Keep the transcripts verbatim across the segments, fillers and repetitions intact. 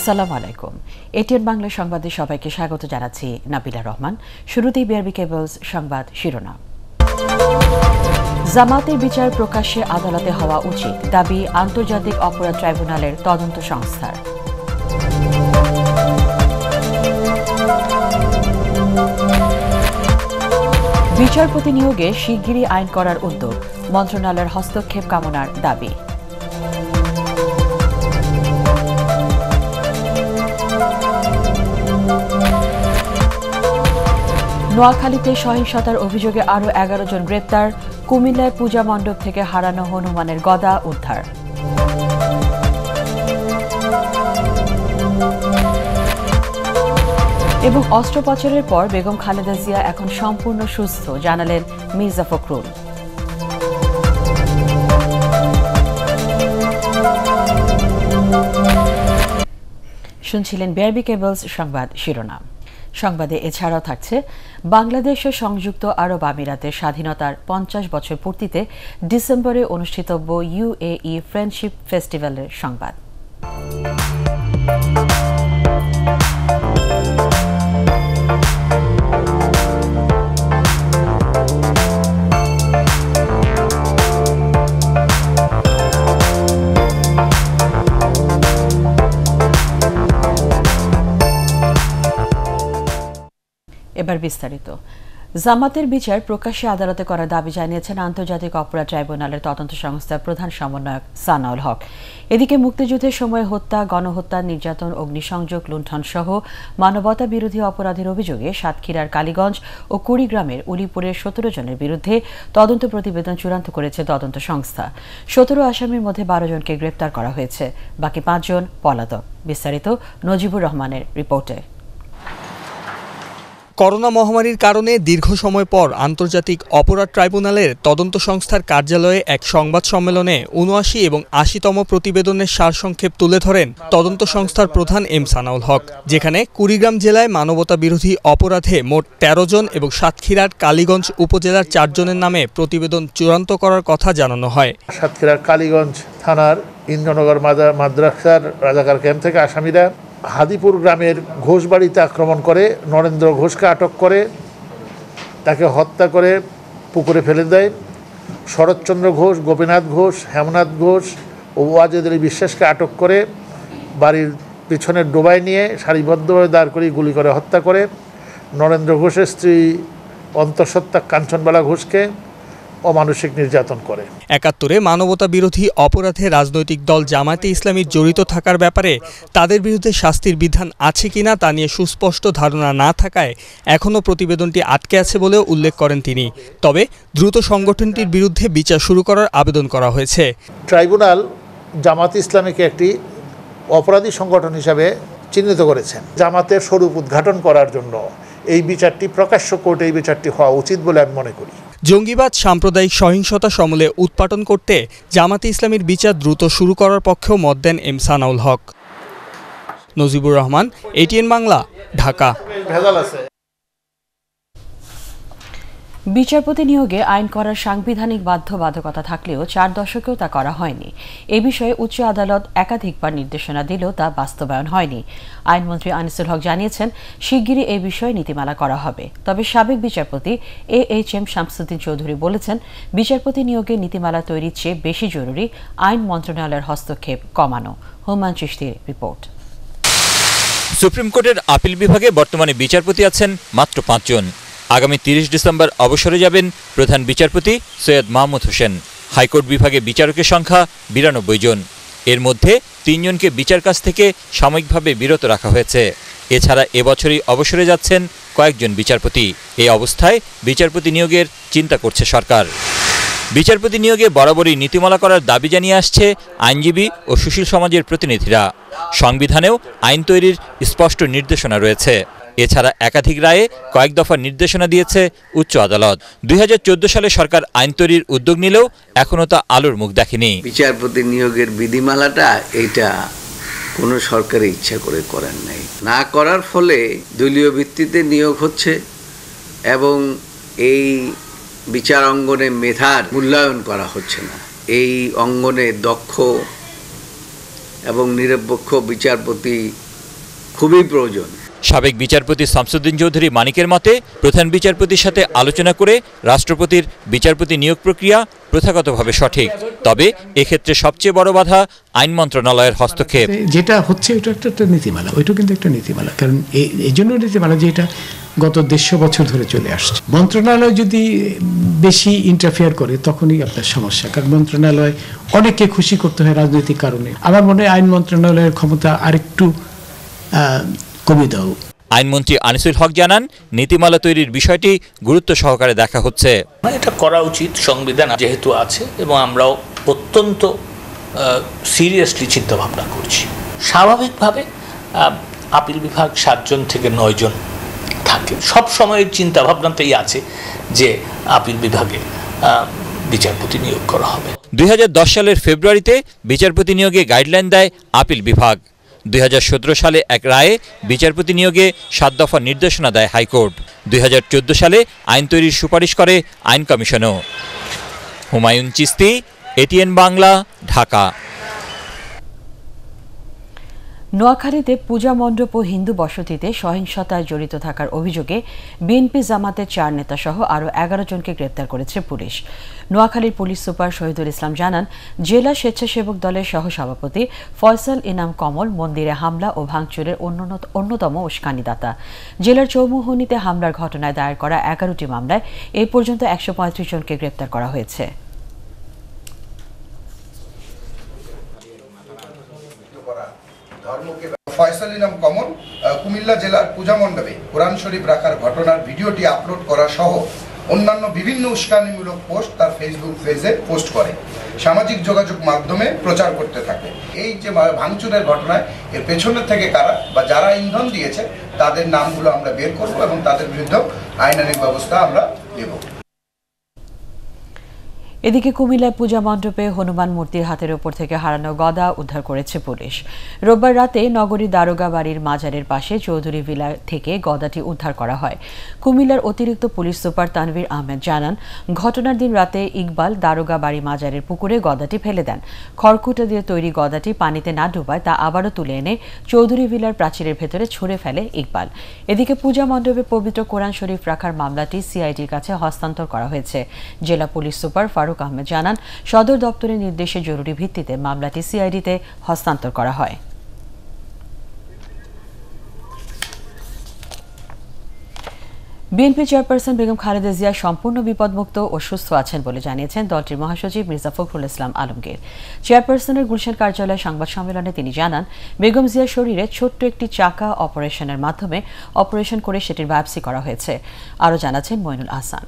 আসসালামু আলাইকুম। এটিএন বাংলা সংবাদে সবাইকে স্বাগত জানাচ্ছি নাবিলা রহমান। শুরুতেই বিআরবি কেবলস সংবাদ শিরোনাম। জামাতের বিচার প্রকাশ্যে আদালতে হওয়া উচিত, দাবি আন্তর্জাতিক অপরাধ ট্রাইব্যুনালের তদন্ত সংস্থার। বিচারপতি নিয়োগে শিগগিরই আইন করার উদ্যোগ, মন্ত্রণালয়ের হস্তক্ষেপ কামনার দাবি। নোয়াখালীতে সহিংসতার অভিযোগে আরও এগারো জন গ্রেপ্তার, কুমিল্লায় পূজা মণ্ডপ থেকে হারানো হনুমানের গদা উদ্ধার। এবং অস্ত্রোপচারের পর বেগম খালেদা জিয়া এখন সম্পূর্ণ সুস্থ, জানালেন মির্জা ফখরুল। শুনছিলেন বিআরবি কেবলস সংবাদ শিরোনাম। সংবাদে এছাড়াও থাকছে বাংলাদেশ ও সংযুক্ত আরব আমিরাতের স্বাধীনতার পঞ্চাশ বছর পূর্তিতে ডিসেম্বরে অনুষ্ঠিতব্য ইউএই ফ্রেন্ডশিপ ফেস্টিভ্যালের সংবাদ। এবার বিস্তারিত। জামাতের বিচার প্রকাশ্যে আদালতে করার দাবি জানিয়েছেন আন্তর্জাতিক অপরাধ ট্রাইব্যুনালের তদন্ত সংস্থার প্রধান সমন্বয়ক সানাউল হক। এদিকে মুক্তিযুদ্ধের সময় হত্যা, গণহত্যা, নির্যাতন, অগ্নিসংযোগ, লুণ্ঠন সহ মানবতা বিরোধী অপরাধের অভিযোগে সাতক্ষীরার কালীগঞ্জ ও কুড়িগ্রামের উলিপুরের সতেরো জনের বিরুদ্ধে তদন্ত প্রতিবেদন চূড়ান্ত করেছে তদন্ত সংস্থা। সতেরো আসামির মধ্যে বারো জনকে গ্রেপ্তার করা হয়েছে, বাকি পাঁচজন পলাতক। বিস্তারিত নজিবুর রহমানের রিপোর্টে। করোনা মহামারীর কারণে দীর্ঘ সময় পর আন্তর্জাতিক অপরাধ ট্রাইব্যুনালের তদন্ত সংস্থার কার্যালয়ে এক সংবাদ সম্মেলনে উনআশি এবং আশিতম প্রতিবেদনের সারসংক্ষেপ তুলে ধরেন তদন্ত সংস্থার প্রধান এম সানাউল হক, যেখানে কুড়িগ্রাম জেলায় মানবতা বিরোধী অপরাধে মোট তেরো জন এবং সাতক্ষীরার কালীগঞ্জ উপজেলার চারজনের নামে প্রতিবেদন চূড়ান্ত করার কথা জানানো হয়। সাতক্ষীরার কালীগঞ্জ থানার ইন্দ্রনগর মাদ্রাসার রাজাকার ক্যাম্প থেকে আসামিরা হাদিপুর গ্রামের ঘোষবাড়িতে আক্রমণ করে নরেন্দ্র ঘোষকে আটক করে তাকে হত্যা করে পুকুরে ফেলে দেয়। শরৎচন্দ্র ঘোষ, গোপীনাথ ঘোষ, হেমনাথ ঘোষ ও ওয়াজেদ আলী বিশ্বাসকে আটক করে বাড়ির পিছনের ডোবায় নিয়ে সারিবদ্ধভাবে দাঁড় করিয়ে গুলি করে হত্যা করে। নরেন্দ্র ঘোষের স্ত্রী অন্তঃসত্ত্বা কাঞ্চনবালা ঘোষকে অমানসিক নির্যাতন করে। একাত্তরে মানবতা বিরোধী অপরাধে রাজনৈতিক দল জামায়াতে ইসলামীর জড়িত থাকার ব্যাপারে তাদের বিরুদ্ধে শাস্তির বিধান আছে কিনা তা নিয়ে সুস্পষ্ট ধারণা না থাকায় এখনও প্রতিবেদনটি আটকে আছে বলেও উল্লেখ করেন তিনি। তবে দ্রুত সংগঠনটির বিরুদ্ধে বিচার শুরু করার আবেদন করা হয়েছে। ট্রাইব্যুনাল জামায়াতে ইসলামীকে একটি অপরাধী সংগঠন হিসাবে চিহ্নিত করেছেন। জামাতের স্বরূপ উদ্ঘাটন করার জন্য এই বিচারটি প্রকাশ্য কোর্টে এই বিচারটি হওয়া উচিত বলে আমি মনে করি। জঙ্গিবাদ, সাম্প্রদায়িক সহিংসতা সমূলে উৎপাটন করতে জামাতে ইসলামীর বিচার দ্রুত শুরু করার পক্ষেও মত দেন এম সানাউল হক। নজিবুর রহমান, এটিএন বাংলা, ঢাকা। বিচারপতি নিয়োগে আইন করার সাংবিধানিক বাধ্যবাধকতা থাকলেও চার দশকেও তা করা হয়নি। এ বিষয়ে উচ্চ আদালত একাধিকবার নির্দেশনা দিলেও তা বাস্তবায়ন হয়নি। আইনমন্ত্রী আনিসুল হক জানিয়েছেন, শিগগিরই এ বিষয়ে নীতিমালা করা হবে। তবে সাবেক বিচারপতি A H M Shamsuddin Chowdhury বলেছেন, বিচারপতি নিয়োগে নীতিমালা তৈরির চেয়ে বেশি জরুরি আইন মন্ত্রণালয়ের হস্তক্ষেপ কমানো। হুমায়ুন চিশতির রিপোর্ট। সুপ্রিম কোর্টের আপিল বিভাগে বর্তমানে বিচারপতি আছেন মাত্র পাঁচজন। আগামী তিরিশ ডিসেম্বর অবসরে যাবেন প্রধান বিচারপতি সৈয়দ মাহমুদ হোসেন। হাইকোর্ট বিভাগে বিচারকের সংখ্যা বিরানব্বই জন। এর মধ্যে তিনজনকে বিচার কাজ থেকে সাময়িকভাবে বিরত রাখা হয়েছে। এছাড়া এবছরই অবসরে যাচ্ছেন কয়েকজন বিচারপতি। এই অবস্থায় বিচারপতি নিয়োগের চিন্তা করছে সরকার। বিচারপতি নিয়োগে বরাবরই নীতিমালা করার দাবি জানিয়ে আসছে আইনজীবী ও সুশীল সমাজের প্রতিনিধিরা। সংবিধানেও আইন তৈরির স্পষ্ট নির্দেশনা রয়েছে। এছাড়া একাধিক রায়ে কয়েক দফা নির্দেশনা দিয়েছে উচ্চ আদালত। দুই হাজার চোদ্দ সালে সরকার আইন তৈরির উদ্যোগ নিলেও এখনও তা আলোর মুখ দেখেনি। বিচারপতি নিয়োগের বিধিমালাটা এইটা কোনো সরকারের ইচ্ছা করে করার নাই, না করার ফলে দলীয় ভিত্তিতে নিয়োগ হচ্ছে এবং এই বিচার অঙ্গনে মেধার মূল্যায়ন করা হচ্ছে না। এই অঙ্গনে দক্ষ এবং নিরপেক্ষ বিচারপতি খুবই প্রয়োজন। সাবেক বিচারপতি শামসুদ্দিন চৌধুরী মানিকের মতে প্রধান বিচারপতির সাথে আলোচনা করে রাষ্ট্রপতির বিচারপতি নিয়োগ প্রক্রিয়া প্রথাগতভাবে সঠিক, তবে এক্ষেত্রে সবচেয়ে বড় বাধা আইন মন্ত্রণালয়ের হস্তক্ষেপ। যেটা হচ্ছে ওটা একটা নীতিমালা, ওইটা কিন্তু একটা নীতিমালা, কারণ এই জন্য নীতিমালা যে এটা গত দেড়শো বছর ধরে চলে আসছে। মন্ত্রণালয় যদি বেশি ইন্টারফেয়ার করে তখনই আপনার সমস্যা, কারণ মন্ত্রণালয় অনেককে খুশি করতে হয় রাজনৈতিক কারণে। আমার মনে হয় আইন মন্ত্রণালয়ের ক্ষমতা আরেকটু কমে দাও। আইনমন্ত্রী আনিসুল হক জানান, নীতিমালা তৈরির বিষয়টি গুরুত্ব সহকারে দেখা হচ্ছে। এটা করা উচিত, সংবিধান যেহেতু আছে এবং আমরাও অত্যন্ত সিরিয়াসলি চিন্তা ভাবনা করছি। স্বাভাবিকভাবে আপিল বিভাগ সাতজন থেকে নয় জন থাকে, সব সময়ের চিন্তা ভাবনাতেই আছে যে আপিল বিভাগে বিচারপতি নিয়োগ করা হবে। দুই হাজার দশ সালের ফেব্রুয়ারিতে বিচারপতি নিয়োগে গাইডলাইন দেয় আপিল বিভাগ। দুই হাজার সতেরো সালে এক রায়ে বিচারপতি নিয়োগে সাত দফা নির্দেশনা দেয় হাইকোর্ট। দুই হাজার চোদ্দ সালে আইন তৈরির সুপারিশ করে আইন কমিশনও। হুমায়ুন চিস্তি, এটিএন বাংলা, ঢাকা। নোয়াখালীতে পূজা মণ্ডপ ও হিন্দু বসতিতে সহিংসতায় জড়িত থাকার অভিযোগে বিএনপি জামাতের চার নেতাসহ আরও এগারো জনকে গ্রেপ্তার করেছে পুলিশ। নোয়াখালীর পুলিশ সুপার শহীদুল ইসলাম জানান, জেলা স্বেচ্ছাসেবক দলের সহসভাপতি ফয়সাল ইনাম কমল মন্দিরে হামলা ও ভাঙচুরের অন্যতম উস্কানিদাতা। জেলার চৌমুহনীতে হামলার ঘটনায় দায়ের করা এগারোটি মামলায় এ পর্যন্ত একশো পঁয়ত্রিশ জনকে গ্রেপ্তার করা হয়েছে। ফয়সাল ইনাম কমল কুমিল্লা জেলার পূজা মণ্ডপে কোরআন শরীফ রাখার ঘটনার ভিডিওটি আপলোড করা সহ অন্যান্য বিভিন্ন উস্কানিমূলক পোস্ট তার ফেসবুক পেজে পোস্ট করে সামাজিক যোগাযোগ মাধ্যমে প্রচার করতে থাকে। এই যে ভাঙচুরের ঘটনায় এর পেছনে থেকে কারা বা যারা ইন্ধন দিয়েছে তাদের নামগুলো আমরা বের করব এবং তাদের বিরুদ্ধে আইনানুগ ব্যবস্থা আমরা নেব। এদিকে কুমিল্লায় পূজা মণ্ডপে হনুমান মূর্তির হাতের ওপর থেকে হারানো গদা উদ্ধার করেছে পুলিশ। রোববার রাতে নগরীর দারোগা বাড়ির মাজারের পাশে চৌধুরী ভিলা থেকে গদাটি উদ্ধার করা হয়। কুমিল্লার অতিরিক্ত পুলিশ সুপার তানভীর আহমেদ জানান, ঘটনার দিন রাতে ইকবাল দারোগা বাড়ি মাজারের পুকুরে গদাটি ফেলে দেন। খড়কুটা দিয়ে তৈরি গদাটি পানিতে না ডুবায় তা আবারও তুলে এনে চৌধুরী ভিলার প্রাচীরের ভেতরে ছুঁড়ে ফেলে ইকবাল। এদিকে পূজা মণ্ডপে পবিত্র কোরআন শরীফ রাখার মামলাটি সিআইডির কাছে হস্তান্তর করা হয়েছে। জেলা পুলিশ সুপার ফারুক আহমেদ জানান, সদর দপ্তরের নির্দেশে জরুরি ভিত্তিতে মামলাটি সিআইডিতে হস্তান্তর করা হয়। বিএনপি চেয়ারপারসন বেগম খালেদা জিয়া সম্পূর্ণ বিপদমুক্ত ও সুস্থ আছেন বলে জানিয়েছেন দলটির মহাসচিব মির্জা ফখরুল ইসলাম আলমগীর। চেয়ারপারসনের গুলশান কার্যালয়ে সংবাদ সম্মেলনে তিনি জানান, বেগম জিয়ার শরীরে ছোট্ট একটি চাকা অপারেশনের মাধ্যমে অপারেশন করে সেটির বায়োপসি করা হয়েছে। আরও জানাচ্ছেন মইনুল আহসান।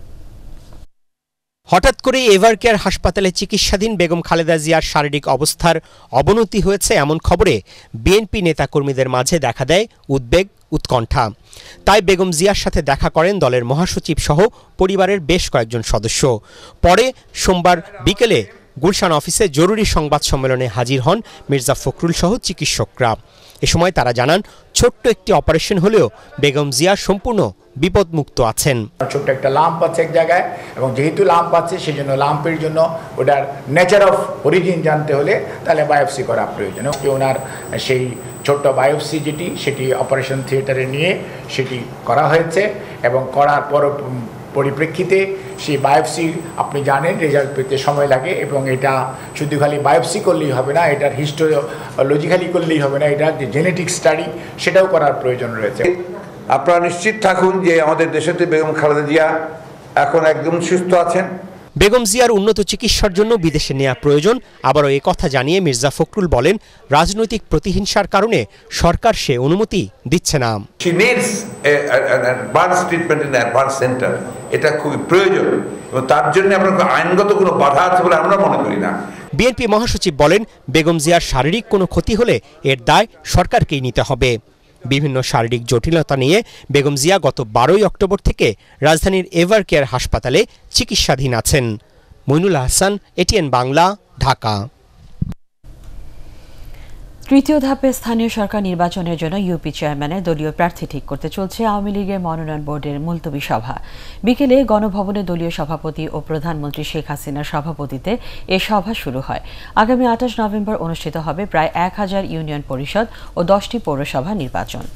হঠাৎ করে এভার কেয়ার হাসপাতালে চিকিৎসাধীন বেগম খালেদা জিয়ার শারীরিক অবস্থার অবনতি হয়েছে এমন খবরে বিএনপি নেতাকর্মীদের মাঝে দেখা দেয় উদ্বেগ, উৎকণ্ঠা। তাই বেগম জিয়ার সাথে দেখা করেন দলের মহাসচিব সহ পরিবারের বেশ কয়েকজন সদস্য। পরে সোমবার বিকেলে গুলশান অফিসে জরুরি সংবাদ সম্মেলনে হাজির হন মির্জা ফখরুল সহ চিকিৎসকরা। এ সময় তারা জানান, ছোট্ট একটি অপারেশন হলেও বেগম জিয়া সম্পূর্ণ বিপদমুক্ত আছেন। ছোট্ট একটা লাম্প আছে এক জায়গায়, এবং যেহেতু লাম্প আছে সেই জন্য লাম্পের জন্য ওটার নেচার অফ অরিজিন জানতে হলে তাহলে বায়োপসি করা প্রয়োজন। ওনার সেই ছোট্ট বায়োপসি যেটি সেটি অপারেশন থিয়েটারে নিয়ে সেটি করা হয়েছে এবং করার পর পরিপ্রেক্ষিতে সেই বায়োপসি আপনি জানেন রেজাল্ট পেতে সময় লাগে, এবং এটা শুধু খালি বায়োপসি করলেই হবে না, এটার হিস্টোলজিক্যালি করলেই হবে না, এটার যে জেনেটিক স্টাডি সেটাও করার প্রয়োজন রয়েছে। আপনারা নিশ্চিত থাকুন যে আমাদের দেশেতে বেগম খালেদা জিয়া এখন একদম সুস্থ আছেন। বেগম জিয়ার উন্নত চিকিৎসার জন্য বিদেশে নেওয়া প্রয়োজন। আবারও এ কথা জানিয়ে মির্জা ফখরুল বলেন, রাজনৈতিক প্রতিহিংসার কারণে সরকার সে অনুমতি দিচ্ছে না। She needs an advanced treatment in the advanced center. এটা খুবই প্রয়োজন এবং তার জন্য আমরা আইনগত কোনো বাধা আছে বলে আমরা মনে করি না। বিএনপি মহাসচিব বলেন, বেগম জিয়ার শারীরিক কোনো ক্ষতি হলে এর দায় সরকারকেই নিতে হবে। বিভিন্ন শারীরিক জটিলতা নিয়ে বেগম জিয়া গত বারোই অক্টোবর থেকে রাজধানীর এভার কেয়ার হাসপাতালে চিকিৎসাধীন আছেন। মইনুল আহসান, এটিএন বাংলা, ঢাকা। তৃতীয় ধাপে স্থানীয় সরকার নির্বাচনের জন্য ইউপি চেয়ারম্যানের দলীয় প্রার্থী ঠিক করতে চলছে আওয়ামী লীগের মনোনয়ন বোর্ডের মুলতবি সভা। বিকেলে গণভবনে দলীয় সভাপতি ও প্রধানমন্ত্রী শেখ হাসিনার সভাপতিত্বে এ সভা শুরু হয়। আগামী আঠাশ নভেম্বর অনুষ্ঠিত হবে প্রায় এক হাজার ইউনিয়ন পরিষদ ও দশটি পৌরসভা নির্বাচন।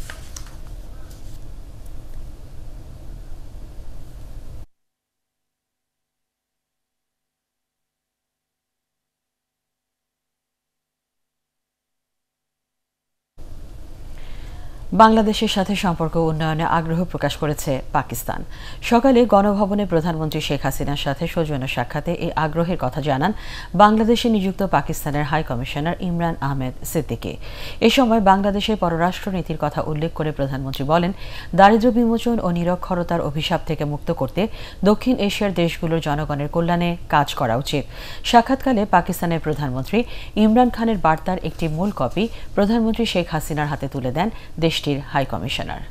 বাংলাদেশের সাথে সম্পর্ক উন্নয়নে আগ্রহ প্রকাশ করেছে পাকিস্তান। সকালে গণভবনে প্রধানমন্ত্রী শেখ হাসিনার সাথে সৌজন্য সাক্ষাতে এই আগ্রহের কথা জানান বাংলাদেশে নিযুক্ত পাকিস্তানের হাই কমিশনার ইমরান আহমেদ সিদ্দিকী। এ সময় বাংলাদেশের পররাষ্ট্রনীতির কথা উল্লেখ করে প্রধানমন্ত্রী বলেন, দারিদ্র্য বিমোচন ও নিরক্ষরতার অভিশাপ থেকে মুক্ত করতে দক্ষিণ এশিয়ার দেশগুলোর জনগণের কল্যাণে কাজ করা উচিত। সাক্ষাৎকালে পাকিস্তানের প্রধানমন্ত্রী ইমরান খানের বার্তার একটি মূল কপি প্রধানমন্ত্রী শেখ হাসিনার হাতে তুলে দেন দেশ হাই কমিশনার।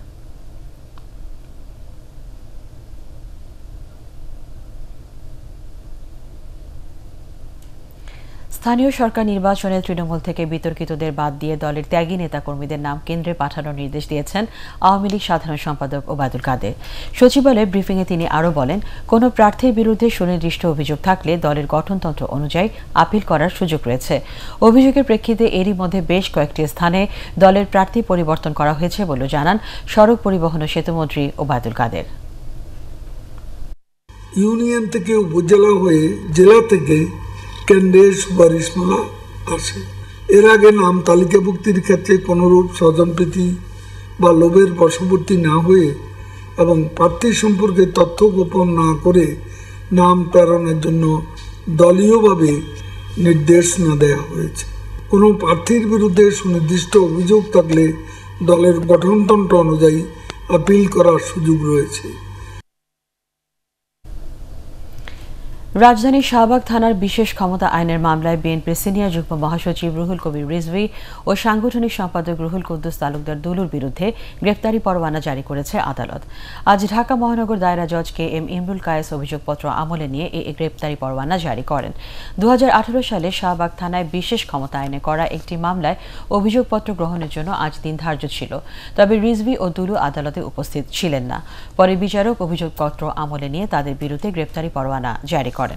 স্থানীয় সরকার নির্বাচনে তৃণমূল থেকে বিতর্কিতদের বাদ দিয়ে দলের ত্যাগী নেতাকর্মীদের নাম কেন্দ্রে পাঠানোর নির্দেশ দিয়েছেন আওয়ামী লীগ সাধারণ সম্পাদক ওবায়দুল কাদের। সচিবালয়ে ব্রিফিংয়ে তিনি আরও বলেন, কোনো প্রার্থীর বিরুদ্ধে সুনির্দিষ্ট অভিযোগ থাকলে দলের গঠনতন্ত্র অনুযায়ী আপিল করার সুযোগ রয়েছে। অভিযোগের প্রেক্ষিতে এরই মধ্যে বেশ কয়েকটি স্থানে দলের প্রার্থী পরিবর্তন করা হয়েছে বলে জানান সড়ক পরিবহন ও সেতুমন্ত্রী ওবায়দুল কাদের। ইউনিয়ন থেকে উপজেলা হয়ে জেলা থেকে কেন্দ্রের সুপারিশমালা আসে। এর আগে নাম তালিকাভুক্তির ক্ষেত্রে কোনরূপ স্বজনপ্রীতি বা লোভের বশবর্তী না হয়ে এবং প্রার্থী সম্পর্কে তথ্য গোপন না করে নাম প্রেরণের জন্য দলীয়ভাবে নির্দেশনা দেওয়া হয়েছে। কোনো প্রার্থীর বিরুদ্ধে সুনির্দিষ্ট অভিযোগ থাকলে দলের গঠনতন্ত্র অনুযায়ী আপিল করার সুযোগ রয়েছে। রাজধানীর শাহবাগ থানার বিশেষ ক্ষমতা আইনের মামলায় বিএনপির সিনিয়র যুগ্ম মহাসচিব রুহুল কবির রিজভী ও সাংগঠনিক সম্পাদক রুহুল কুদ্দুস তালুকদার দুলুর বিরুদ্ধে গ্রেফতারি পরোয়ানা জারি করেছে আদালত। আজ ঢাকা মহানগর দায়রা জজ কে এম ইমরুল কায়েস অভিযোগপত্র আমলে নিয়ে এই গ্রেফতারি পরোয়ানা জারি করেন। দু হাজার আঠারো সালে শাহবাগ থানায় বিশেষ ক্ষমতা আইনে করা একটি মামলায় অভিযোগপত্র গ্রহণের জন্য আজ দিন ধার্য ছিল, তবে রিজভী ও দুলু আদালতে উপস্থিত ছিলেন না। পরে বিচারক অভিযোগপত্র আমলে নিয়ে তাদের বিরুদ্ধে গ্রেফতারি পরোয়ানা জারি করেন।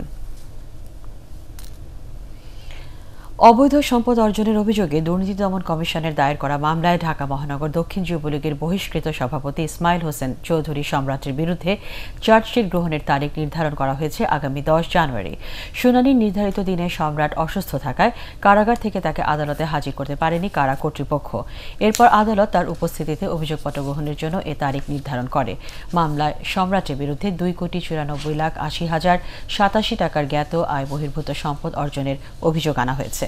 অবৈধ সম্পদ অর্জনের অভিযোগে দুর্নীতি দমন কমিশনের দায়ের করা মামলায় ঢাকা মহানগর দক্ষিণ যুবলীগের বহিষ্কৃত সভাপতি ইসমাইল হোসেন চৌধুরী সম্রাটের বিরুদ্ধে চার্জশিট গ্রহণের তারিখ নির্ধারণ করা হয়েছে আগামী দশ জানুয়ারি। শুনানির নির্ধারিত দিনে সম্রাট অসুস্থ থাকায় কারাগার থেকে তাকে আদালতে হাজির করতে পারেনি কারা কর্তৃপক্ষ। এরপর আদালত তার উপস্থিতিতে অভিযোগপত্র গ্রহণের জন্য এ তারিখ নির্ধারণ করে। মামলায় সম্রাটের বিরুদ্ধে দুই কোটি চুরানব্বই লাখ আশি হাজার সাতাশি টাকার জ্ঞাত আয় বহির্ভূত সম্পদ অর্জনের অভিযোগ আনা হয়েছে।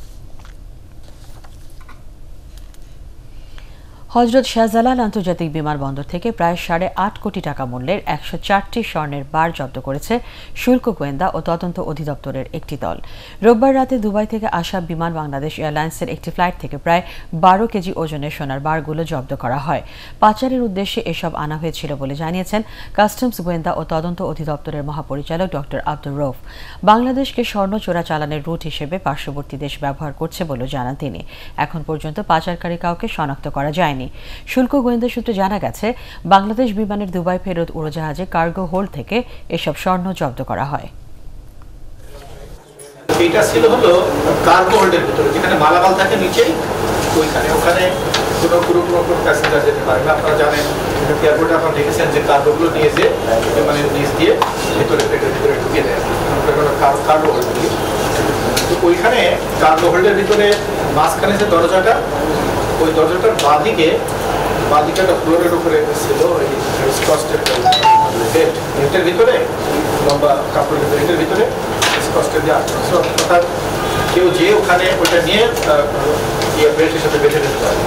হযরত শাহজালাল আন্তর্জাতিক বিমানবন্দর থেকে প্রায় সাড়ে আট কোটি টাকা মূল্যের একশো চারটি স্বর্ণের বার জব্দ করেছে শুল্ক গোয়েন্দা ও তদন্ত অধিদপ্তরের একটি দল। রোববার রাতে দুবাই থেকে আসা বিমান বাংলাদেশ এয়ারলাইন্সের একটি ফ্লাইট থেকে প্রায় বারো কেজি ওজনের সোনার বারগুলো জব্দ করা হয়। পাচারের উদ্দেশ্যে এসব আনা হয়েছিল বলে জানিয়েছেন কাস্টমস গোয়েন্দা ও তদন্ত অধিদপ্তরের মহাপরিচালক ডক্টর আব্দুর রউফ। বাংলাদেশকে স্বর্ণ চোরাচালানের রুট হিসেবে পার্শ্ববর্তী দেশ ব্যবহার করছে বলে জানান তিনি। এখন পর্যন্ত পাচারকারী কাউকে শনাক্ত করা যায়নি। শুল্ক গোয়েন্দা সূত্রে জানা গেছে, বাংলাদেশ বিমানের দুবাই ফেরত উড়োজাহাজে কার্গো হোল্ড থেকে এসব স্বর্ণ জব্দ করা হয়। এটা ছিল হলো কার্গো হোল্ডের ভিতরে, যেখানে মালামাল থাকে নিচেই, ওইখানে ওখানে কোনো পুরো পুরো প্যাসেঞ্জার যেতে পারে না। আপনারা জানেন এয়ারপোর্টে আপনারা দেখেছেন যে কার্গোগুলো নিয়ে যে বিমানের নিচ দিয়ে ভেতরে পেটের ভিতরে ঢুকিয়ে দেয়, কার্গো হোল্ড বলি। তো ওইখানে কার্গো হোল্ডের ভিতরে মাঝখানে যে দরজাটা, ওই দরজাটার বাঁদিকে বাঁদিকে একটা ফ্লোরের উপরে ছিল ওই স্কচটের বেল্ট, বেল্টের ভিতরে লম্বা কাপড়ের বেল্টের ভিতরে স্কচটের দিয়ে আটকে, অর্থাৎ কেউ যে ওখানে ওইটা নিয়ে বেল্টের সাথে বেঁধে দিতে পারে।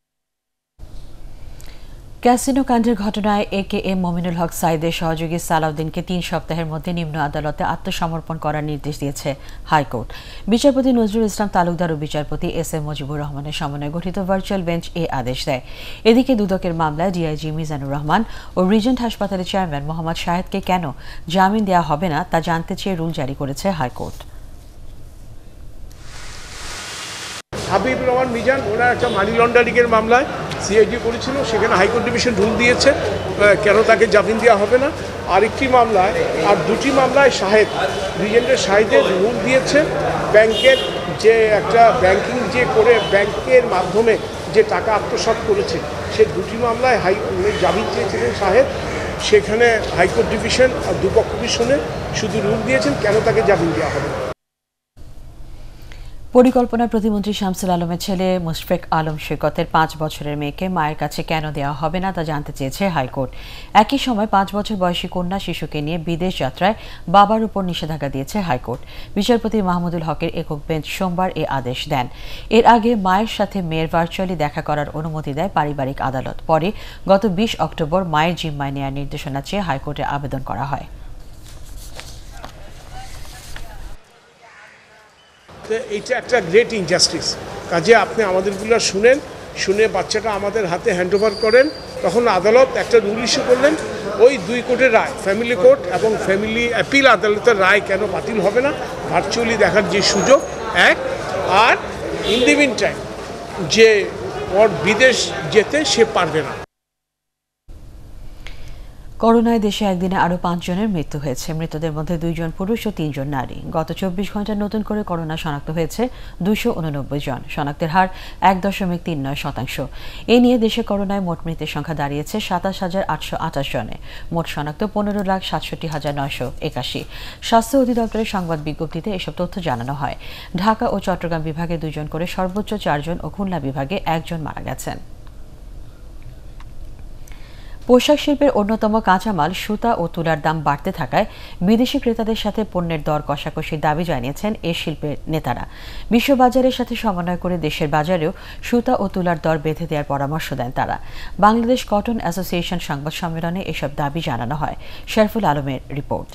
ক্যাসিনো কাণ্ডের ঘটনায় এ কে এম মমিনুল হক সাইদের সহযোগী সালাউদ্দিনকে তিন সপ্তাহের মধ্যে নিম্ন আদালতে আত্মসমর্পণ করার নির্দেশ দিয়েছে হাইকোর্ট। বিচারপতি নজরুল ইসলাম তালুকদার ও বিচারপতি এস এম মুজিবুর রহমানের সমন্বয়ে গঠিত ভার্চুয়াল বেঞ্চ এ আদেশ দেয়। এদিকে দুদকের মামলায় ডিআইজি মিজানুর রহমান ও রিজেন্ট হাসপাতালের চেয়ারম্যান মোহাম্মদ শাহেদকে কেন জামিন দেওয়া হবে না তা জানতে চেয়ে রুল জারি করেছে হাইকোর্ট। হাবিব রহমান মিজান ওনার একটা মানি লন্ডারিংয়ের মামলায় সিআইডি করেছিল, সেখানে হাইকোর্ট ডিভিশন রুল দিয়েছে কেন তাকে জামিন দেওয়া হবে না। আরেকটি মামলায় আর দুটি মামলায় শাহেদ রিজেন্টের শাহেদের রুল দিয়েছে ব্যাংকের যে একটা ব্যাংকিং যে করে ব্যাংকের মাধ্যমে যে টাকা আত্মসাৎ করেছে সে দুটি মামলায় হাই জামিন চেয়েছিলেন শাহেদ, সেখানে হাইকোর্ট ডিভিশন আর দুপক্ষকে শুনে শুধু রুল দিয়েছেন কেন তাকে জামিন দেওয়া হবে। পরিকল্পনা প্রতিমন্ত্রী শামসুল আলমের ছেলে মুশফিক আলম সৈকতের পাঁচ বছরের মেয়েকে মায়ের কাছে কেন দেওয়া হবে না তা জানতে চেয়েছে হাইকোর্ট। একই সময় পাঁচ বছর বয়সী কন্যা শিশুকে নিয়ে বিদেশ যাত্রায় বাবার উপর নিষেধাজ্ঞা দিয়েছে হাইকোর্ট। বিচারপতি মাহমুদুল হকের একক বেঞ্চ সোমবার এ আদেশ দেন। এর আগে মায়ের সাথে মেয়ের ভার্চুয়ালি দেখা করার অনুমতি দেয় পারিবারিক আদালত। পরে গত বিশ অক্টোবর মায়ের জিম্মায় নেওয়ার নির্দেশনা চেয়ে হাইকোর্টে আবেদন করা হয়। এইটা একটা গ্রেট ইনজাস্টিস, কাজে আপনি আমাদেরগুলো শুনেন, শুনে বাচ্চাটা আমাদের হাতে হ্যান্ড ওভার করেন। তখন আদালত একটা রুল ইস্যু করলেন, ওই দুই কোর্টের রায় ফ্যামিলি কোর্ট এবং ফ্যামিলি অ্যাপিল আদালতের রায় কেন বাতিল হবে না, ভার্চুয়ালি দেখার যে সুযোগ এক, আর ইন দি মিন টাইম যে ওর বিদেশ যেতে সে পারবে না। করোনায় দেশে একদিনে আরও পাঁচজনের মৃত্যু হয়েছে। মৃতদের মধ্যে দুইজন পুরুষ ও তিনজন নারী। গত চব্বিশ ঘন্টায় নতুন করে করোনা শনাক্ত হয়েছে দুশো উননব্বই জন। শনাক্তের হার এক দশমিক তিন নয় শতাংশ। এ নিয়ে দেশে করোনায় মোট মৃতের সংখ্যা দাঁড়িয়েছে সাতাশ হাজার আটশো আঠাশ জনে। মোট শনাক্ত পনেরো লাখ সাতষট্টি হাজার নয়শো একাশি। স্বাস্থ্য অধিদপ্তরের সংবাদ বিজ্ঞপ্তিতে এসব তথ্য জানানো হয়। ঢাকা ও চট্টগ্রাম বিভাগে দুজন করে সর্বোচ্চ চারজন ও খুলনা বিভাগে একজন মারা গেছেন। পোশাক শিল্পের অন্যতম কাঁচামাল সুতা ও তুলার দাম বাড়তে থাকায় বিদেশি ক্রেতাদের সাথে পণ্যের দর কষাকষির দাবি জানিয়েছেন এ শিল্পের নেতারা। বিশ্ববাজারের সাথে সমন্বয় করে দেশের বাজারেও সুতা ও তুলার দর বেঁধে দেওয়ার পরামর্শ দেন তারা। বাংলাদেশ কটন অ্যাসোসিয়েশন সংবাদ সম্মেলনে এসব দাবি জানানো হয়। শরফুল আলমের রিপোর্ট।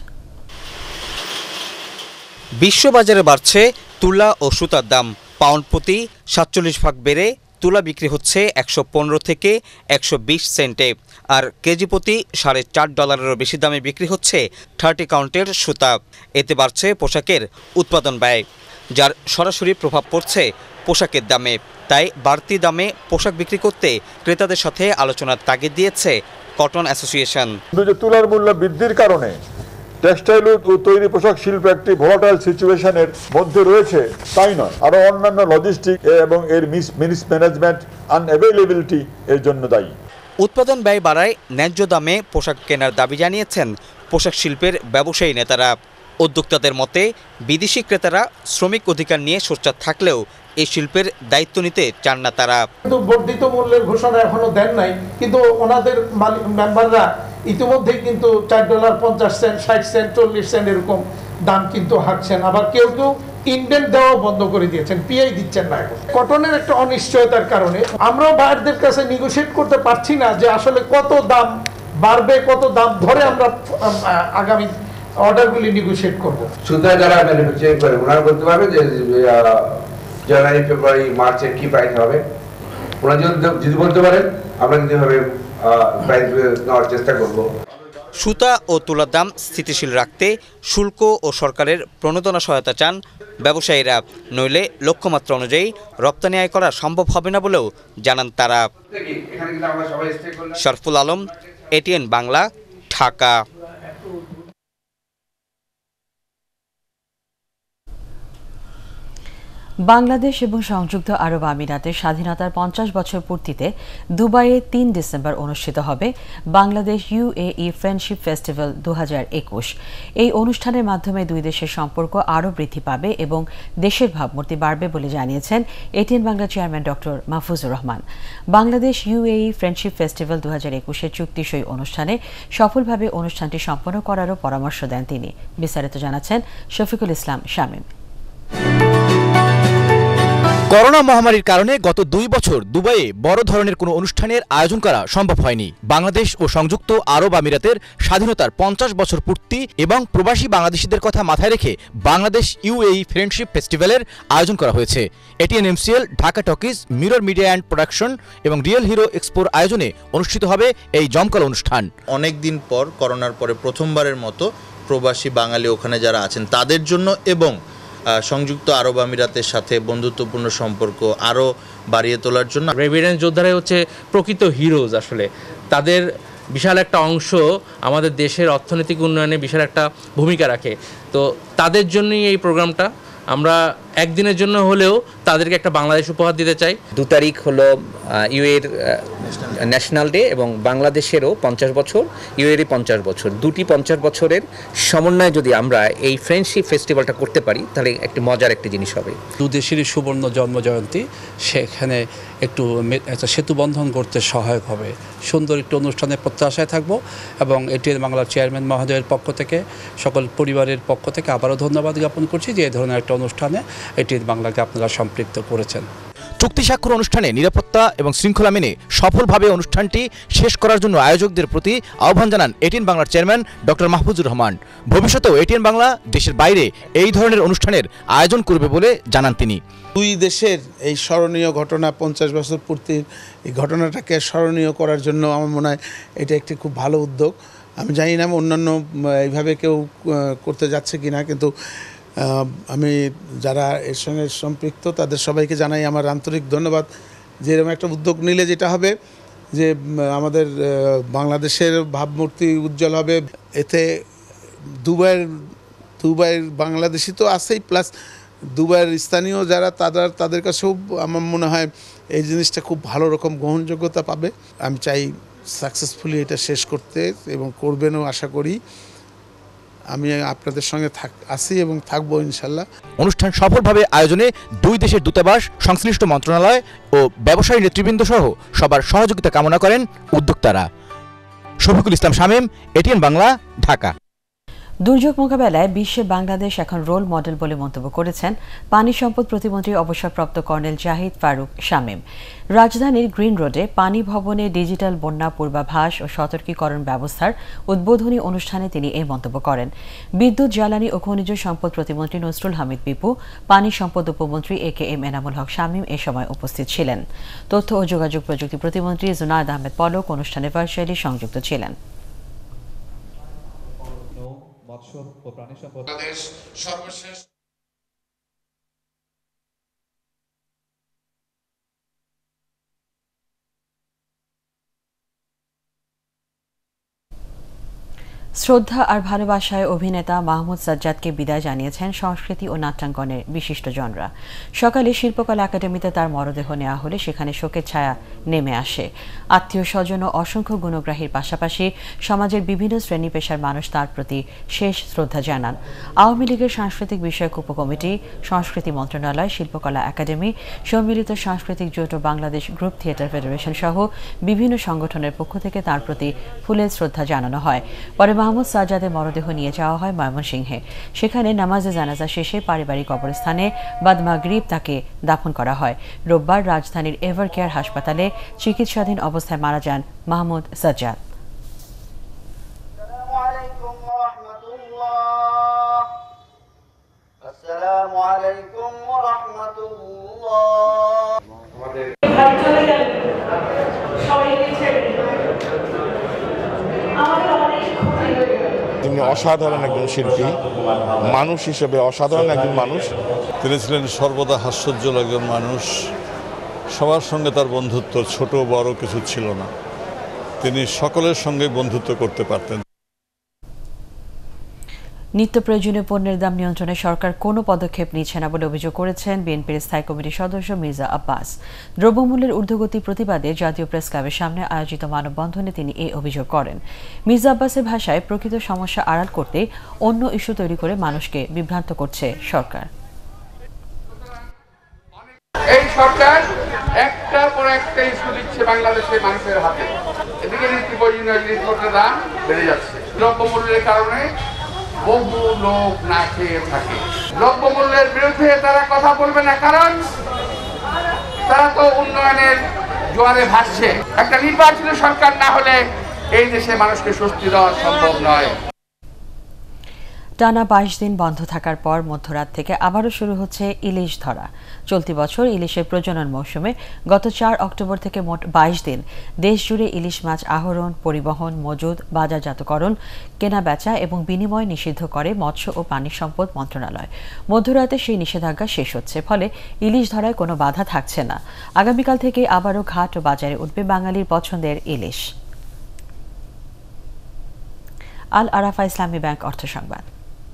বিশ্ববাজারে বাড়ছে তুলা ও সুতার দাম। পাউন্ড প্রতি সাতচল্লিশ ভাগ বেড়ে তুলা বিক্রি হচ্ছে একশো পনেরো থেকে একশো বিশ সেন্টে, আর কেজি প্রতি সাড়ে চার ডলারেরও বেশি দামে বিক্রি হচ্ছে থার্টি কাউন্টের সুতা। এতে বাড়ছে পোশাকের উৎপাদন ব্যয়, যার সরাসরি প্রভাব পড়ছে পোশাকের দামে। তাই বাড়তি দামে পোশাক বিক্রি করতে ক্রেতাদের সাথে আলোচনার তাগিদ দিয়েছে কটন অ্যাসোসিয়েশন। তুলার মূল্য বৃদ্ধির কারণে টেক্সটাইল ও তৈরি পোশাক শিল্প একটি ভোলাটাইল সিচুয়েশনের মধ্যে রয়েছে তাই নয়, আরও অন্যান্য লজিস্টিক এবং এর মিস ম্যানেজমেন্ট আনঅ্যাভেলেবিলিটি এর জন্য দায়ী। উৎপাদন ব্যয় বাড়ায় ন্যায্য দামে পোশাক কেনার দাবি জানিয়েছেন পোশাক শিল্পের ব্যবসায়ী নেতারা। উদ্যোক্তাদের মতে বিদেশি ক্রেতারা শ্রমিক অধিকার নিয়ে সোচ্চার থাকলেও এই শিল্পের দায়িত্ব নিতে চান না তারা। কিন্তু বর্ধিত মূল্যের ঘোষণা এখনো দেন নাই, কিন্তু ওনাদের মেম্বাররা ইতিমধ্যেই কিন্তু চার ডলার পঞ্চাশ সেন্ট, ষাট সেন্ট, চল্লিশ সেন্ট এরকম দাম কিন্তু হাঁকছেন। আবার কেউ কেউ ইন্ডেন্ট দেওয়া বন্ধ করে দিয়েছেন, পিআই দিচ্ছেন না। এখন কটনের একটা অনিশ্চয়তার কারণে আমরাও বায়ারদের কাছে নেগোশিয়েট করতে পারছি না যে আসলে কত দাম বাড়বে, কত দাম ধরে আমরা আগামী অর্ডারগুলি নেগোশিয়েট করব। সুতা যারা ম্যানুফ্যাকচারিং করে ওনারা বলতে পারবে যে জানুয়ারি ফেব্রুয়ারি মার্চের কি প্রাইস হবে। ওনারা যদি বলতে পারেন আমরা কিন্তু ভাবে প্রাইস নেওয়ার চেষ্টা করব। সুতা ও তুলার দাম স্থিতিশীল রাখতে শুল্ক ও সরকারের প্রণোদনা সহায়তা চান ব্যবসায়ীরা, নইলে লক্ষ্যমাত্রা অনুযায়ী রপ্তানি আয় করা সম্ভব হবে না বলেও জানান তারা। শরফুল আলম, এটিএন বাংলা, ঢাকা। বাংলাদেশ এবং সংযুক্ত আরব আমিরাতের স্বাধীনতার পঞ্চাশ বছর পূর্তিতে দুবাইয়ে তিন ডিসেম্বর অনুষ্ঠিত হবে বাংলাদেশ ইউএই ফ্রেন্ডশিপ ফেস্টিভ্যাল দু হাজার একুশ। এই অনুষ্ঠানের মাধ্যমে দুই দেশের সম্পর্ক আরও বৃদ্ধি পাবে এবং দেশের ভাবমূর্তি বাড়বে বলে জানিয়েছেন ATN Bangla chairman doctor Mahfuzur Rahman. Bangladesh UAE friendship festival দু হাজার একুশের চুক্তিসই অনুষ্ঠানে সফলভাবে অনুষ্ঠানটি সম্পন্ন করারও পরামর্শ দেন তিনি। বিস্তারিত জানাচ্ছেন শফিকুল ইসলাম শামীম। করোনা মহামারীর কারণে গত দুই বছর দুবাইয়ে বড় ধরনের কোনো অনুষ্ঠানের আয়োজন করা সম্ভব হয়নি। বাংলাদেশ ও সংযুক্ত আরব আমিরাতের স্বাধীনতার পঞ্চাশ বছর পূর্তি এবং প্রবাসী বাংলাদেশিদের কথা মাথায় রেখে বাংলাদেশ ইউএই ফ্রেন্ডশিপ ফেস্টিভ্যালের আয়োজন করা হয়েছে। ATN MCL, Dhaka talkies, mirror media and production এবং রিয়েল হিরো এক্সপোর আয়োজনে অনুষ্ঠিত হবে এই জমকালো অনুষ্ঠান। অনেক দিন পর করোনার পরে প্রথমবারের মতো প্রবাসী বাঙালি ওখানে যারা আছেন তাদের জন্য এবং সংযুক্ত আরব আমিরাতের সাথে বন্ধুত্বপূর্ণ সম্পর্ক আরও বাড়িয়ে তোলার জন্য। রেভিডেন্স যোদ্ধারাই হচ্ছে প্রকৃত হিরোজ। আসলে তাদের বিশাল একটা অংশ আমাদের দেশের অর্থনৈতিক উন্নয়নে বিশাল একটা ভূমিকা রাখে। তো তাদের জন্যই এই প্রোগ্রামটা। আমরা একদিনের জন্য হলেও তাদেরকে একটা বাংলাদেশ উপহার দিতে চাই। দু তারিখ হলো ইউএর ন্যাশনাল ডে এবং বাংলাদেশেরও পঞ্চাশ বছর, ইউএরই পঞ্চাশ বছর। দুটি পঞ্চাশ বছরের সমন্বয়ে যদি আমরা এই ফ্রেন্ডশিপ ফেস্টিভ্যালটা করতে পারি তাহলে একটি মজার একটি জিনিস হবে। দু দেশেরই সুবর্ণ জন্মজয়ন্তী, সেখানে একটু একটা সেতু বন্ধন করতে সহায়ক হবে। সুন্দর একটি অনুষ্ঠানের প্রত্যাশায় থাকব এবং এটিএন বাংলার চেয়ারম্যান মহোদয়ের পক্ষ থেকে সকল পরিবারের পক্ষ থেকে আবারও ধন্যবাদ জ্ঞাপন করছি যে এই ধরনের একটা অনুষ্ঠানে এটিএন বাংলাকে আপনারা সম্পৃক্ত করেছেন। চুক্তি স্বাক্ষর অনুষ্ঠানে নিরাপত্তা এবং শৃঙ্খলা মেনে সফলভাবে অনুষ্ঠানটি শেষ করার জন্য আয়োজকদের প্রতি আহ্বান জানান এটিএন বাংলার চেয়ারম্যান ডক্টর মাহফুজুর রহমান। ভবিষ্যতেও এটিএন বাংলা দেশের বাইরে এই ধরনের অনুষ্ঠানের আয়োজন করবে বলে জানান তিনি। দুই দেশের এই স্মরণীয় ঘটনা, পঞ্চাশ বছর পূর্তির এই ঘটনাটাকে স্মরণীয় করার জন্য আমার মনে হয় এটা একটি খুব ভালো উদ্যোগ। আমি জানি না অন্যান্য এইভাবে কেউ করতে যাচ্ছে কি না, কিন্তু আমি যারা এর সঙ্গে সম্পৃক্ত তাদের সবাইকে জানাই আমার আন্তরিক ধন্যবাদ। যে এরকম একটা উদ্যোগ নিলে যেটা হবে যে আমাদের বাংলাদেশের ভাবমূর্তি উজ্জ্বল হবে। এতে দুবাইয়ের দুবাইয়ের বাংলাদেশি তো আছেই, প্লাস দুবাইয়ের স্থানীয় যারা তাদের তাদের কাছেও আমার মনে হয় এই জিনিসটা খুব ভালো রকম গ্রহণযোগ্যতা পাবে। আমি চাই সাকসেসফুলি এটা শেষ করতে এবং করবেনও আশা করি। আমি আপনাদের সঙ্গে থাক আছি এবং থাকবো ইনশাল্লাহ। অনুষ্ঠান সফলভাবে আয়োজনে দুই দেশের দূতাবাস, সংশ্লিষ্ট মন্ত্রণালয় ও ব্যবসায়ী নেতৃবৃন্দ সহ সবার সহযোগিতা কামনা করেন উদ্যোক্তারা। শফিকুল ইসলাম শামীম, এটিএন বাংলা, ঢাকা। দুর্যোগ মোকাবেলায় বিশ্বে বাংলাদেশ এখন রোল মডেল বলে মন্তব্য করেছেন পানি সম্পদ প্রতিমন্ত্রী অবসরপ্রাপ্ত কর্নেল জাহিদ ফারুক শামীম। রাজধানীর গ্রিন রোডে পানি ভবনে ডিজিটাল বন্যা পূর্বাভাস ও সতর্কীকরণ ব্যবস্থার উদ্বোধনী অনুষ্ঠানে তিনি এই মন্তব্য করেন। বিদ্যুৎ, জ্বালানি ও খনিজ সম্পদ প্রতিমন্ত্রী নসরুল হামিদ বিপু, পানি সম্পদ উপমন্ত্রী A K M Enamul Haque Shamim এ সময় উপস্থিত ছিলেন। তথ্য ও যোগাযোগ প্রযুক্তি প্রতিমন্ত্রী জুনায়েদ আহমেদ পলক অনুষ্ঠানে ভার্চুয়ালি সংযুক্ত ছিলেন। সর্বশেষ শ্রদ্ধা আর ভালোবাসায় অভিনেতা মাহমুদ সাজ্জাদকে বিদায় জানিয়েছেন সংস্কৃতি ও নাট্যাঙ্গনের বিশিষ্টজনরা। সকালে শিল্পকলা একাডেমিতে তার মরদেহ নেওয়া হলে সেখানে শোকের ছায়া নেমে আসে। আত্মীয় স্বজন ও অসংখ্য গুণগ্রাহীর পাশাপাশি সমাজের বিভিন্ন শ্রেণী পেশার মানুষ তার প্রতি শেষ শ্রদ্ধা জানান। আওয়ামী লীগের সাংস্কৃতিক বিষয়ক উপকমিটি, সংস্কৃতি মন্ত্রণালয়, শিল্পকলা একাডেমি, সম্মিলিত সাংস্কৃতিক জোট ও বাংলাদেশ গ্রুপ থিয়েটার ফেডারেশন সহ বিভিন্ন সংগঠনের পক্ষ থেকে তার প্রতি ফুলের শ্রদ্ধা জানানো হয়। পরে মাহমুদ সাজ্জাদের মরদেহ নিয়ে যাওয়া হয় ময়মনসিংহে। সেখানে নামাজে জানাজা শেষে পারিবারিক কবরস্থানে বাদ মাগরিব তাকে দাফন করা হয়। রোববার রাজধানীর এভার কেয়ার হাসপাতালে চিকিৎসাধীন অবস্থায় মারা যান মাহমুদ সাজ্জাদ। আসসালামু আলাইকুম ওয়া রাহমাতুল্লাহ। তিনি অসাধারণ একজন শিল্পী, মানুষ হিসেবে অসাধারণ একজন মানুষ। তিনি ছিলেন সর্বদা হাস্যোজ্জ্বল একজন মানুষ। সবার সঙ্গে তার বন্ধুত্ব ছোট বড় কিছু ছিল না। তিনি সকলের সঙ্গে বন্ধুত্ব করতে পারতেন। নিত্য প্রয়োজনীয় পণ্যের দাম নিয়ন্ত্রণে সরকার কোনো পদক্ষেপ নিচ্ছে না বলে অভিযোগ করেছেন বিএনপির স্থায়ী কমিটির সদস্য মির্জা আব্বাস। দ্রব্যমূল্যের ঊর্ধ্বগতি প্রতিবাদে জাতীয় প্রেস ক্লাবের সামনে আয়োজিত মানববন্ধনে তিনি এই অভিযোগ করেন। মির্জা আব্বাসের ভাষায় প্রকৃত সমস্যা আড়াল করতে অন্য ইস্যু তৈরি করে মানুষকে বিভ্রান্ত করছে সরকার। এই সরকার একটার পর একটা ইস্যু দিচ্ছে বাংলাদেশের মানুষের হাতে। এদিকে নিত্য প্রয়োজনীয় জিনিসপত্রের দাম বেড়ে যাচ্ছে। দ্রব্যমূল্যের কারণে বহু লোক না খেয়ে থাকে। দ্রব্যমূল্যের বিরুদ্ধে তারা কথা বলবে না, কারণ তারা তো উন্নয়নের জোয়ারে ভাসছে। একটা নির্বাচিত সরকার না হলে এই দেশে মানুষকে স্বস্তি দেওয়া সম্ভব নয়। টানা বাইশ দিন বন্ধ থাকার পর মধ্যরাত থেকে আবারও শুরু হচ্ছে ইলিশ ধরা। চলতি বছর ইলিশের প্রজনন মৌসুমে গত চার অক্টোবর থেকে মোট বাইশ দিন দেশজুড়ে ইলিশ মাছ আহরণ, পরিবহন, মজুদ, বাজারজাতকরণ, কেনাবেচা এবং বিনিময় নিষিদ্ধ করে মৎস্য ও পানি সম্পদ মন্ত্রণালয়। মধ্যরাতে সেই নিষেধাজ্ঞা শেষ হচ্ছে, ফলে ইলিশ ধরায় কোনো বাধা থাকছে না। আগামীকাল থেকে আবারও ঘাট ও বাজারে উঠবে বাঙালির পছন্দের ইলিশ। আল আরাফা ইসলামী ব্যাংক অর্থ সংবাদ।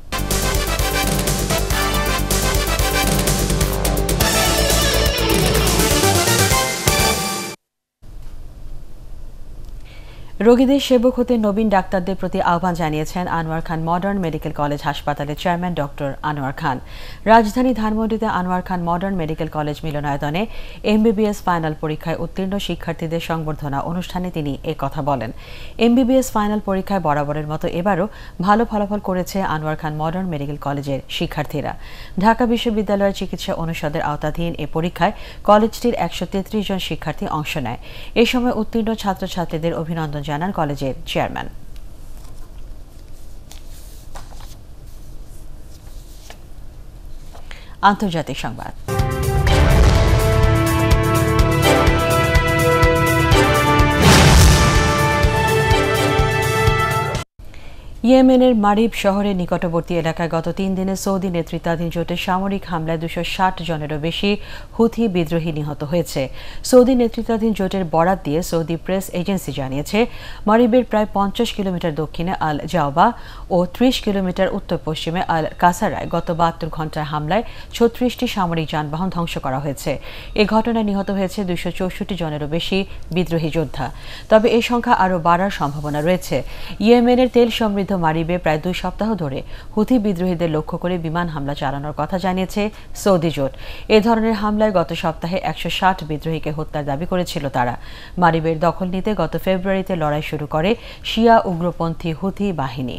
রোগীদের সেবক হতে নবীন ডাক্তারদের প্রতি আহ্বান জানিয়েছেন Anwar Khan modern medical college হাসপাতালের চেয়ারম্যান ডক্টর আনোয়ার খান। রাজধানী ধানমন্ডিতে Anwar Khan modern medical college মিলনায়তনে এমবিবিএস ফাইনাল পরীক্ষায় উত্তীর্ণ শিক্ষার্থীদের সংবর্ধনা অনুষ্ঠানে তিনি এ কথা বলেন। এমবিবিএস ফাইনাল পরীক্ষায় বরাবরের মতো এবারও ভালো ফলাফল করেছে আনোয়ার খান মডার্ন মেডিকেল কলেজের শিক্ষার্থীরা। ঢাকা বিশ্ববিদ্যালয়ের চিকিৎসা অনুষদের আওতাধীন এ পরীক্ষায় কলেজটির একশো তেত্রিশ জন শিক্ষার্থী অংশ নেয়। এ সময় উত্তীর্ণ ছাত্রছাত্রীদের অভিনন্দন জানান কলেজের চেয়ারম্যান। আন্তর্জাতিক সংবাদ। ইয়েমেনের মারিব শহরের নিকটবর্তী এলাকায় গত তিন দিনে সৌদি নেতৃত্বাধীন জোটের সামরিক হামলায় দুশো ষাট জনেরও বেশি হুথি বিদ্রোহী নিহত হয়েছে। সৌদি নেতৃত্বাধীন জোটের বরাত দিয়ে সৌদি প্রেস এজেন্সি জানিয়েছে, মারিবের প্রায় পঞ্চাশ কিলোমিটার দক্ষিণে আল জাওবা ও ত্রিশ কিলোমিটার উত্তর পশ্চিমে আল কাসারায় গত বাহাত্তর ঘণ্টার হামলায় ছত্রিশটি সামরিক যানবাহন ধ্বংস করা হয়েছে। এ ঘটনায় নিহত হয়েছে দুশো চৌষট্টি জনেরও বেশি বিদ্রোহী যোদ্ধা। তবে এই সংখ্যা আরও বাড়ার সম্ভাবনা রয়েছে। ইয়েমেনের তেল সমৃদ্ধ মারিবে প্রায় দুই সপ্তাহ ধরে হুথি বিদ্রোহীদের লক্ষ্য করে বিমান হামলা চালানোর কথা জানিয়েছে সৌদি জোট। এ ধরনের হামলায় গত সপ্তাহে একশো ষাট বিদ্রোহীকে হত্যার দাবি করেছিল তারা। মারিবের দখল নিতে গত ফেব্রুয়ারিতে লড়াই শুরু করে শিয়া উগ্রপন্থী হুথি বাহিনী।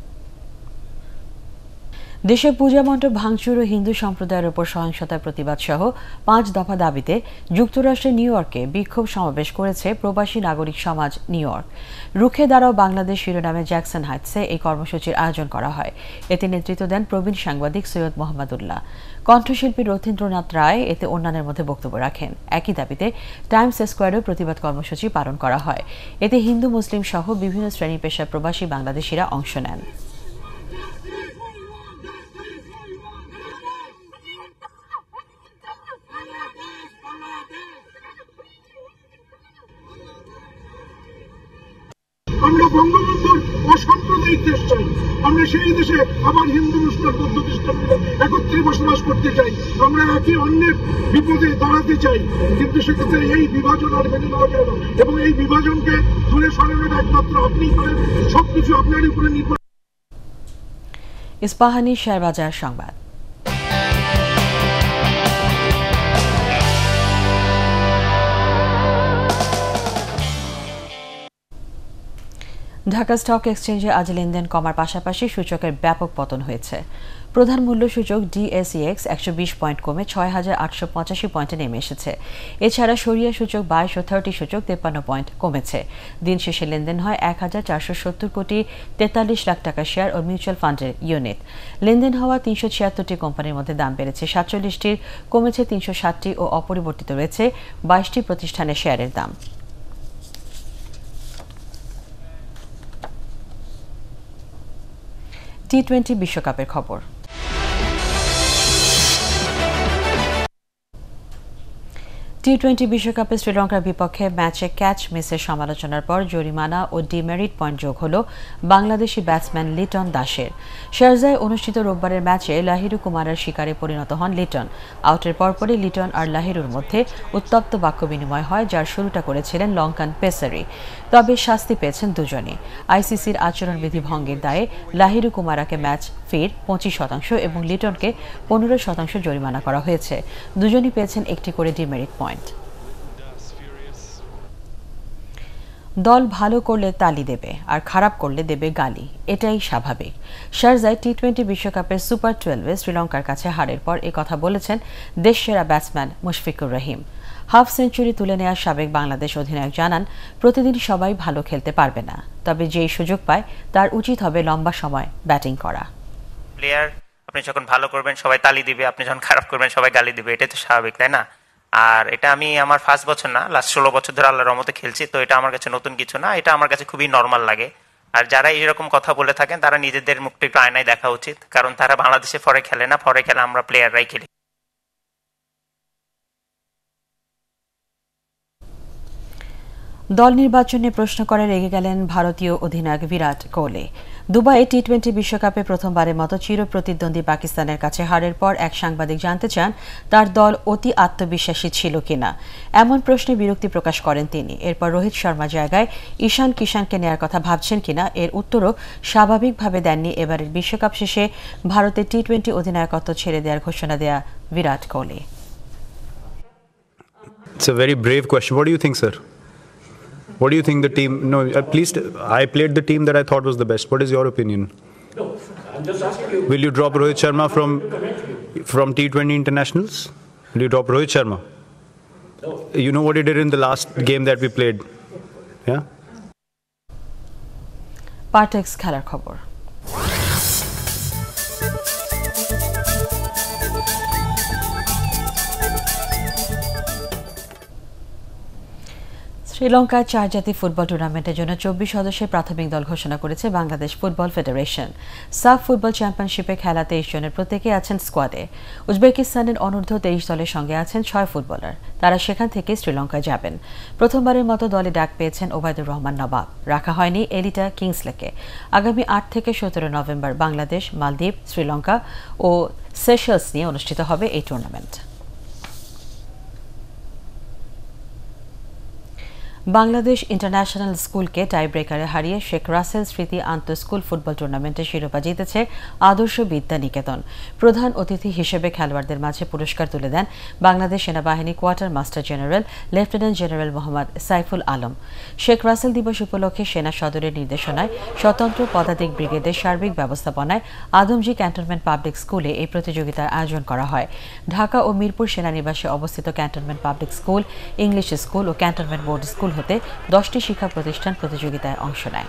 দেশে পূজা মণ্ডপ ভাঙচুর ও হিন্দু সম্প্রদায়ের উপর সহিংসতার প্রতিবাদ সহ পাঁচ দফা দাবিতে যুক্তরাষ্ট্রের নিউ ইয়র্কে বিক্ষোভ সমাবেশ করেছে প্রবাসী নাগরিক সমাজ নিউ ইয়র্ক। রুখে দাঁড়াও বাংলাদেশ শিরোনামে জ্যাকসন হাইটসে এই কর্মসূচির আয়োজন করা হয়। এতে নেতৃত্ব দেন প্রবীণ সাংবাদিক সৈয়দ মোহাম্মদুল্লাহ। কণ্ঠশিল্পী রথীন্দ্রনাথ রায় এতে অন্যান্যের মধ্যে বক্তব্য রাখেন। একই দাবিতে টাইমস স্কোয়ারেও প্রতিবাদ কর্মসূচি পালন করা হয়। এতে হিন্দু মুসলিম সহ বিভিন্ন শ্রেণী পেশার প্রবাসী বাংলাদেশিরা অংশ নেন। আমরা বঙ্গবন্ধুর অসাম্প্রদায়িক দেশ চাই। আমরা সেই দেশে আবার হিন্দু মুসলিম বৌদ্ধ খ্রিস্টান একত্রে বসবাস করতে চাই। আমরা একে অন্যের বিপদে দাঁড়াতে চাই, কিন্তু সেক্ষেত্রে এই বিভাজন আর মেনে নেওয়া যায় না এবং এই বিভাজনকে দূরে সরানোর একমাত্র আপনি করেন। সবকিছু আপনার উপরে নির্ভর। ইস্পাহানি শেয়ারবাজার সংবাদ। ঢাকা স্টক এক্সচেঞ্জে আজ লেনদেন কমার পাশাপাশি সূচকের ব্যাপক পতন হয়েছে। প্রধান মূল্য সূচক ডিএসইএক্স একশো বিশ পয়েন্ট কমে ছয় হাজার আটশো পঁচাশি পয়েন্টে নেমে এসেছে। এছাড়া সরিয়া সূচক বাইশ ও থার্টি সূচক তেপ্পান্ন পয়েন্ট কমেছে। দিন শেষে লেনদেন হয় এক হাজার চারশো সত্তর কোটি তেতাল্লিশ লাখ টাকা শেয়ার ও মিউচুয়াল ফান্ডের ইউনিট। লেনদেন হওয়া তিনশো ছিয়াত্তরটি কোম্পানির মধ্যে দাম বেড়েছে সাতচল্লিশটির, কমেছে তিনশো ষাটটি ও অপরিবর্তিত রয়েছে বাইশটি প্রতিষ্ঠানের শেয়ারের দাম। টি টোয়েন্টি বিশ্বকাপের খবর। টি টোয়েন্টি বিশ্বকাপে শ্রীলঙ্কার বিপক্ষে ম্যাচে ক্যাচ মিসের সমালোচনার পর জরিমানা ও ডিমেরিট পয়েন্ট যোগ হল বাংলাদেশি ব্যাটসম্যান লিটন দাসের। শারজায় অনুষ্ঠিত রোববারের ম্যাচে লাহিরু কুমারের শিকারে পরিণত হন লিটন। আউটের পরপরই লিটন আর লাহিরুর মধ্যে উত্তপ্ত বাক্য বিনিময় হয়, যার শুরুটা করেছিলেন লঙ্কান পেসারি। তবে শাস্তি পেয়েছেন দুজনে। আইসিসির আচরণবিধি ভঙ্গের দায়ে লাহিরু কুমারাকে ম্যাচ ফির পঁচিশ শতাংশ এবং লিটনকে পনেরো শতাংশ জরিমানা করা হয়েছে। দুজনই পেয়েছেন একটি করে ডিমেরিট পয়েন্ট। দল ভালো করলে তালি দেবে আর খারাপ করলে দেবে গালি, এটাই স্বাভাবিক। শারজায় টি টোয়েন্টি বিশ্বকাপের সুপার টুয়েলভে শ্রীলঙ্কার কাছে হারের পর একথা বলেছেন দেশসেরা batsman Mushfiqur Rahim. Half century তুলে নেওয়া সাবেক বাংলাদেশ অধিনায়ক জানান, প্রতিদিন সবাই ভালো খেলতে পারবে না, তবে যেই সুযোগ পায় তার উচিত হবে লম্বা সময় ব্যাটিং করা। প্লেয়ার আপনি যখন ভালো করবেন সবাই তালি দিবে, আপনি যখন খারাপ করবেন সবাই গালি দিবে, এটাই তো স্বাভাবিক, তাই না? আর এটা আমি আমার ফার্স্ট বছর না, লাস্ট ষোলো বছর ধরে আল্লাহর রহমতে খেলছি, তো এটা আমার কাছে নতুন কিছু না, এটা আমার কাছে খুবই নর্মাল লাগে। আর যারা এরকম কথা বলে থাকেন তারা নিজেদের মুখটা একটু আয়নায় দেখা উচিত, কারণ তারা বাংলাদেশে ফরে খেলে না, ফরে খেলে আমরা প্লেয়াররাই খেলি। দল নির্বাচনে প্রশ্ন করে রেগে গেলেন ভারতীয় অধিনায়ক বিরাট কোহলি। দুবাইয়ে টি টোয়েন্টি বিশ্বকাপে প্রথমবারের মতো চিরপ্রতিদ্বন্দ্বী পাকিস্তানের কাছে হারের পর এক সাংবাদিক জানতে চান তার দল অতি আত্মবিশ্বাসী ছিল কিনা। এমন প্রশ্নে বিরক্তি প্রকাশ করেন তিনি। এরপর রোহিত শর্মা জায়গায় ঈশান কিষানকে নেয়ার কথা ভাবছেন কিনা এর উত্তরও স্বাভাবিকভাবে দেননি এবারের বিশ্বকাপ শেষে ভারতের টি টোয়েন্টি অধিনায়কত্ব ছেড়ে দেওয়ার ঘোষণা দেয়া Virat Kohli. It's a very brave question. What do you think, sir? What do you think the team? No, at least I played the team that I thought was the best. What is your opinion? No, I'm just asking you. Will you drop Rohit Sharma from from T twenty internationals? Will you drop Rohit Sharma? No. You know what he did in the last game that we played? Yeah? Partex খেলার খবর। শ্রীলঙ্কায় চার জাতি football টুর্নামেন্টের জন্য চব্বিশ সদস্যের প্রাথমিক দল ঘোষণা করেছে Bangladesh football federation. SAFF football চ্যাম্পিয়নশিপে খেলা তেইশ জনের প্রত্যেকে আছেন স্কোয়াডে। উজবেকিস্তানের অনূর্ধ্ব তেইশ দলের সঙ্গে আছেন ছয় ফুটবলার। তারা সেখান থেকে শ্রীলঙ্কায় যাবেন। প্রথমবারের মতো দলে ডাক পেয়েছেন ওবায়দুর রহমান নবাব। রাখা হয়নি এলিটা কিংসলেকে। আগামী আট থেকে সতেরো নভেম্বর বাংলাদেশ, মালদ্বীপ, শ্রীলঙ্কা ও সেশেলস নিয়ে অনুষ্ঠিত হবে এই টুর্নামেন্ট। বাংলাদেশ ইন্টারন্যাশনাল স্কুলকে টাই ব্রেকারে হারিয়ে শেখ রাসেল স্মৃতি আন্তঃ স্কুল ফুটবল টুর্নামেন্টের শিরোপা জিতেছে আদর্শ বিদ্যা নিকেতন। প্রধান অতিথি হিসেবে খেলোয়াড়দের মাঝে পুরস্কার তুলে দেন বাংলাদেশ সেনাবাহিনী quarter master general lieutenant general Mohammad Saiful Alam. Sheikh Russel দিবস উপলক্ষে সেনা সদরের নির্দেশনায় স্বতন্ত্র পদাতিক ব্রিগেডের সার্বিক ব্যবস্থাপনায় আদমজী ক্যান্টনমেন্ট পাবলিক স্কুলে এই প্রতিযোগিতার আয়োজন করা হয়। ঢাকা ও মিরপুর সেনানিবাসে অবস্থিত cantonment public school, English school ও ক্যান্টনমেন্ট বোর্ড স্কুল হতে দশটি শিক্ষা প্রতিষ্ঠান প্রতিযোগিতায় অংশ নেয়।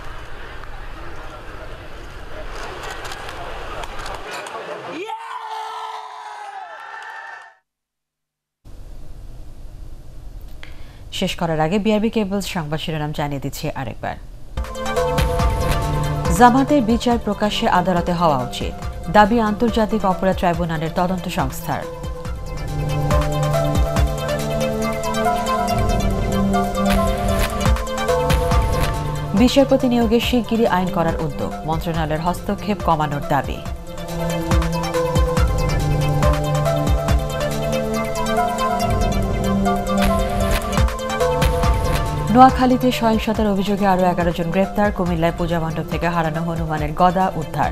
শেষ করার আগে বিআরবি কেবলস সংবাদ শিরোনাম জানিয়ে দিচ্ছি আরেকবার। জামাতের বিচার প্রকাশ্যে আদালতে হওয়া উচিত, দাবি আন্তর্জাতিক অপরাধ ট্রাইব্যুনালের তদন্ত সংস্থার। বিচারপতি নিয়োগে শিগগিরই আইন করার উদ্যোগ, মন্ত্রণালয়ের হস্তক্ষেপ কমানোর দাবি। নোয়াখালীতে সহিংসতার অভিযোগে আরও এগারো জন গ্রেপ্তার, কুমিল্লায় পূজা মণ্ডপ থেকে হারানো হনুমানের গদা উদ্ধার।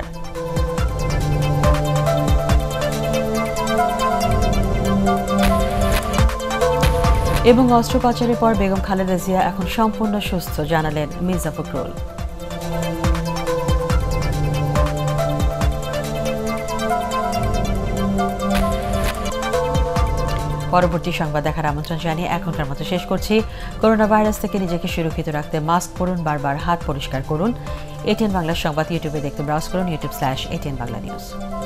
এবং অস্ত্র পাচারের পর বেগম খালেদা জিয়া এখন সম্পূর্ণ সুস্থ, জানালেন মির্জা ফখরুল। পরবর্তী সংবাদ দেখার আমন্ত্রণ জানিয়ে এখনকার মতো শেষ করছি। করোনা ভাইরাস থেকে নিজেকে সুরক্ষিত রাখতে মাস্ক পরুন, বারবার হাত পরিষ্কার করুন। এটিএন বাংলা সংবাদ ইউটিউবে দেখতে ব্রাউজ করুন YouTube slash ATN Bangla news.